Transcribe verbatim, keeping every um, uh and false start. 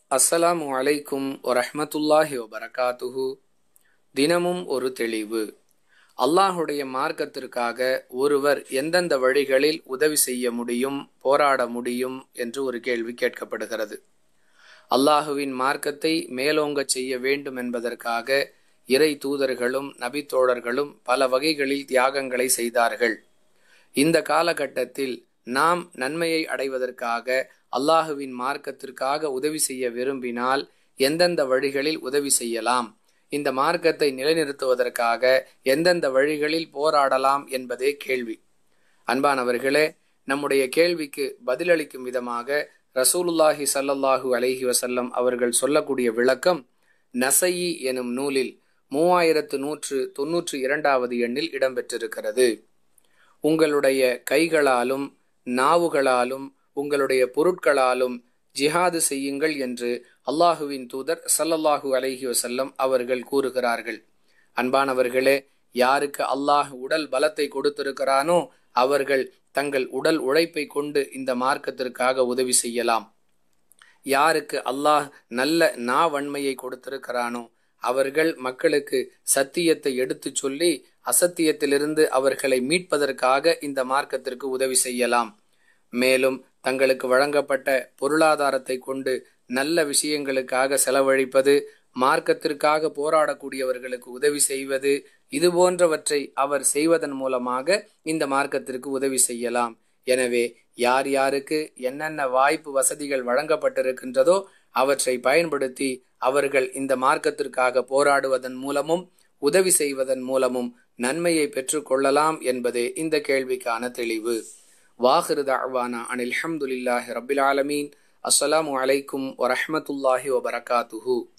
அஸ்ஸலாமு அலைக்கும் வரஹ்மத்துல்லாஹி வபரகாத்துஹு. தினமும் ஒரு தெளிவு. அல்லாஹுடைய மார்க்கத்திற்காக ஒருவர் எந்தெந்த வழிகளில் உதவி செய்ய முடியும், போராட முடியும் என்று ஒரு கேள்வி கேட்கப்படுகிறது. அல்லாஹுவின் மார்க்கத்தை மேலோங்கச் செய்ய வேண்டும் என்பதற்காக இறை தூதர்களும் நபித்தோழர்களும் பல வகைகளில் தியாகங்களை செய்தார்கள். இந்த காலகட்டத்தில் நாம் நன்மையை அடைவதற்காக அல்லாஹுவின் மார்க்கத்திற்காக உதவி செய்ய விரும்பினால் எந்தெந்த வழிகளில் உதவி செய்யலாம், இந்த மார்க்கத்தை நிலைநிறுத்துவதற்காக எந்தெந்த வழிகளில் போராடலாம் என்பதே கேள்வி. அன்பானவர்களே, நம்முடைய கேள்விக்கு பதிலளிக்கும் விதமாக ரசூலுல்லாஹி ஸல்லல்லாஹு அலைஹி வஸல்லம் அவர்கள் சொல்லக்கூடிய விளக்கம் நஸஈ எனும் நூலில் மூவாயிரத்து நூற்று தொன்னூற்று இரண்டாவது எண்ணில் இடம்பெற்றிருக்கிறது. உங்களுடைய கைகளாலும் நாவுகளாலும் உங்களுடைய பொருட்களாலும் ஜிஹாது செய்யுங்கள் என்று அல்லாஹுவின் தூதர் ஸல்லல்லாஹு அலைஹி வஸல்லம் அவர்கள் கூறுகிறார்கள். அன்பானவர்களே, யாருக்கு அல்லாஹ் உடல் பலத்தை கொடுத்திருக்கிறானோ அவர்கள் தங்கள் உடல் உழைப்பை கொண்டு இந்த மார்க்கத்திற்காக உதவி செய்யலாம். யாருக்கு அல்லாஹ் நல்ல நாவன்மையை கொடுத்திருக்கிறானோ அவர்கள் மக்களுக்கு சத்தியத்தை எடுத்து சொல்லி அசத்தியத்திலிருந்து அவர்களை மீட்பதற்காக இந்த மார்க்கத்திற்கு உதவி செய்யலாம். மேலும் தங்களுக்கு வழங்கப்பட்ட பொருளாதாரத்தை கொண்டு நல்ல விஷயங்களுக்காக செலவழிப்பது, மார்க்கத்திற்காக போராடக்கூடியவர்களுக்கு உதவி செய்வது, இது போன்றவற்றை அவர் செய்வதன் மூலமாக இந்த மார்க்கத்திற்கு உதவி செய்யலாம். எனவே யார் யாருக்கு என்னென்ன வாய்ப்பு வசதிகள் வழங்கப்பட்டிருக்கின்றதோ அவற்றை பயன்படுத்தி அவர்கள் இந்த மார்க்கத்திற்காக போராடுவதன் மூலமும் உதவி செய்வதன் மூலமும் நன்மையை பெற்று கொள்ளலாம் என்பதே இந்த கேள்விக்கான தெளிவு. வாஹிரு தஅவானா அனில் ஹம்துலில்லாஹி ரப்பில் ஆலமீன். அஸ்ஸலாமு அலைக்கும் வரஹ்மத்துல்லாஹி வபரகாத்துஹு.